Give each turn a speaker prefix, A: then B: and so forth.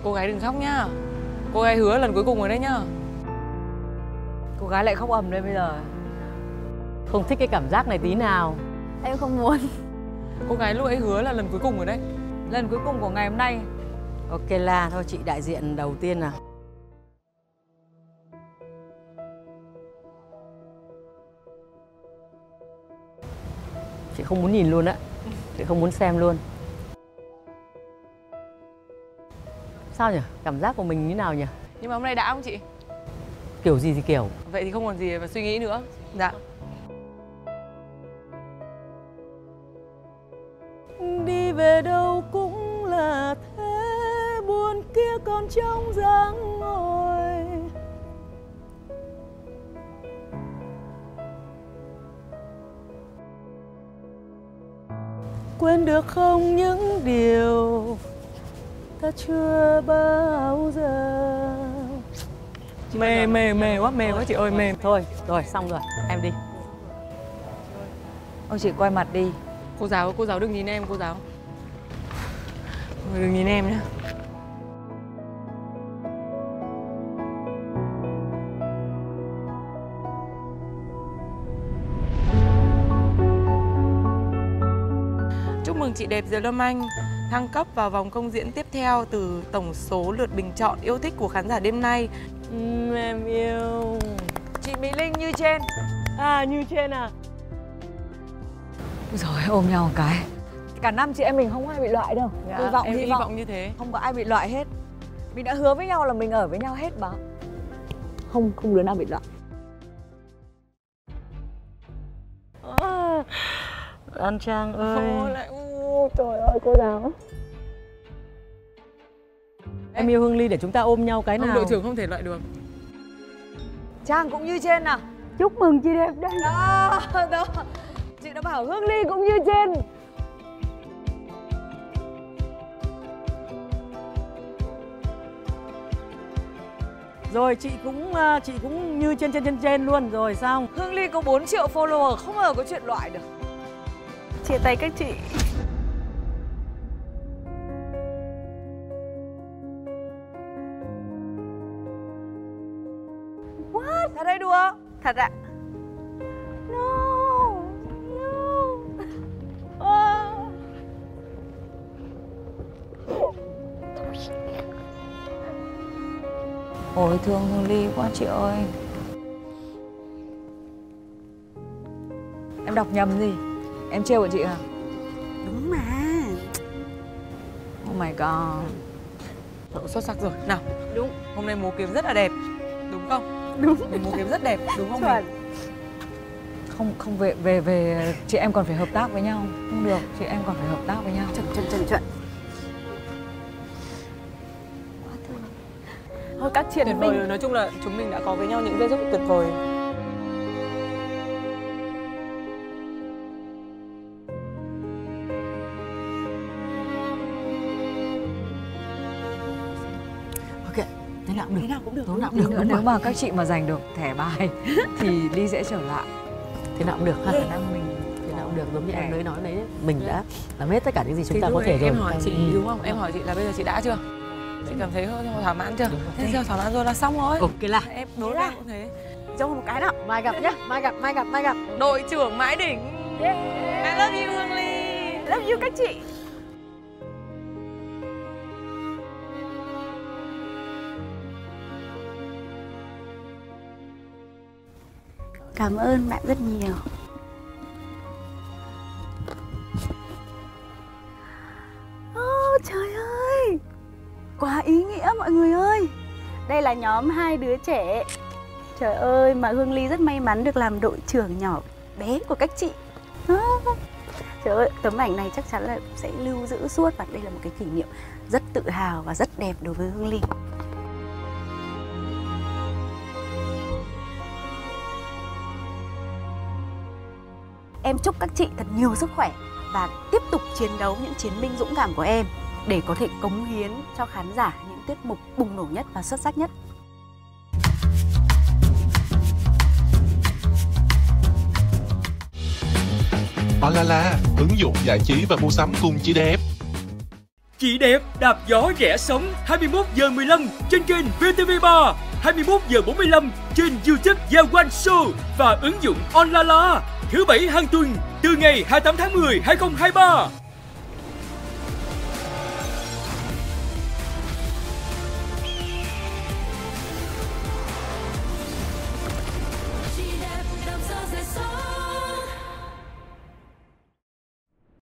A: Cô gái đừng khóc nhá. Cô gái hứa lần cuối cùng rồi đấy nhá.
B: Cô gái lại khóc ầm đây bây giờ.
C: Không thích cái cảm giác này tí nào.
D: Em không muốn.
A: Cô gái lúc ấy hứa là lần cuối cùng rồi đấy.
B: Lần cuối cùng của ngày hôm nay.
C: Ok là thôi, chị đại diện đầu tiên nào. Chị không muốn nhìn luôn á. Chị không muốn xem luôn. Sao nhỉ? Cảm giác của mình như nào nhỉ?
A: Nhưng mà hôm nay đã không chị?
C: Kiểu gì thì kiểu.
A: Vậy thì không còn gì mà suy nghĩ nữa. Dạ.
C: Đi về đâu cũng là thế, buồn kia còn trong dáng ngồi. Quên được không những điều ta chưa bao giờ.
A: Mê quá chị ơi, mê.
C: Thôi, rồi xong rồi, em đi.
B: Ôi chị quay mặt đi.
A: Cô giáo đừng nhìn em, cô giáo. Đừng nhìn em nhá. Chúc mừng chị đẹp Diệp Lâm Anh thăng cấp vào vòng công diễn tiếp theo từ tổng số lượt bình chọn yêu thích của khán giả đêm nay.
C: Em yêu.
B: Chị Mỹ Linh như trên.
C: À, như trên à?
B: Rồi ôm nhau một cái. Cả năm chị em mình không ai bị loại đâu.
A: Dạ, hy vọng như thế.
B: Không có ai bị loại hết. Mình đã hứa với nhau là mình ở với nhau hết mà. Không đứa nào bị loại.
C: An Trang ơi.
B: Trời ơi cô giáo.
C: Em yêu Hương Ly để chúng ta ôm nhau cái nào.
A: Ông đội trưởng không thể loại được.
B: Trang cũng như trên nào.
D: Chúc mừng chị đẹp đây.
B: Đó. Chị đã bảo Hương Ly cũng như trên.
C: Rồi chị cũng như trên luôn rồi xong.
B: Hương Ly có 4 triệu follower, không bao giờ có chuyện loại được.
D: Chia tay các chị.
B: What? Thật hay đùa?
D: Thật ạ.
B: No. Ôi thương Hương Ly quá chị ơi. Em đọc nhầm gì? Em trêu của chị à?
D: Đúng mà.
B: Oh my god.
A: Cậu xuất sắc rồi. Nào.
D: Đúng.
A: Hôm nay múa kiếm rất là đẹp. Đúng không?
D: Đúng.
A: Mình múa kiếm rất đẹp, đúng không?
D: Chuẩn.
B: Không về chị em còn phải hợp tác với nhau. Không được, chị em còn phải hợp tác với nhau.
D: Chuẩn. Thôi các chị
A: Tuyệt vời rồi, nói chung là chúng mình đã có với nhau những giây rất tuyệt vời.
C: Ok, thế nào cũng được.
D: Thế nào cũng được.
C: Thế nào cũng được.
B: Nữa, nếu mà các chị mà giành được thẻ bài thì Ly sẽ trở lại.
C: Thế nào cũng được ha.
B: Khả năng mình
C: Thế nào cũng được, giống như em mới nói đấy. Mình đã làm hết tất cả những gì chúng ta có thể rồi.
A: Em hỏi chị đúng không? Em hỏi chị là bây giờ chị đã chưa? Chị cảm thấy thỏa mãn chưa? Thế giờ thỏa mãn rồi là xong rồi.
C: Ok là.
A: Em đối với em cũng thế.
D: cho một cái nào.
C: Mai gặp nhá, mai gặp.
A: Đội trưởng mãi đỉnh.
D: Yeah.
A: I love you Hương Ly.
D: Love you các chị. Cảm ơn bạn rất nhiều. Trời ơi, quá ý nghĩa mọi người ơi. Đây là nhóm 2 đứa trẻ. Trời ơi, mà Hương Ly rất may mắn được làm đội trưởng nhỏ bé của các chị. Trời ơi, tấm ảnh này chắc chắn là sẽ lưu giữ suốt. Và đây là một cái kỷ niệm rất tự hào và rất đẹp đối với Hương Ly. Em chúc các chị thật nhiều sức khỏe và tiếp tục chiến đấu những chiến binh dũng cảm của em để có thể cống hiến cho khán giả những tiết mục bùng nổ nhất và xuất sắc nhất.
E: Olala, ứng dụng giải trí và mua sắm cùng chị đẹp. Chị đẹp đạp gió rẽ sóng 21 giờ 15 trên kênh VTV3, 21 giờ 45 trên YouTube The One Show và ứng dụng Onlala. Thứ Bảy hàng tuần từ ngày 28 tháng 10, 2023.